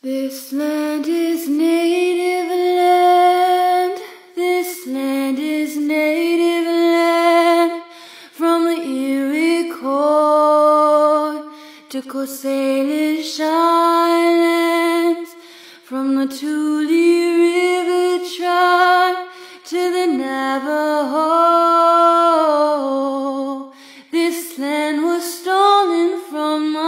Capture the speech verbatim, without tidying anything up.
This land is native land, this land is native land, from the Iroquois to Coast Salish Islands, from the Tule River tribe to the Navajo. This land was stolen from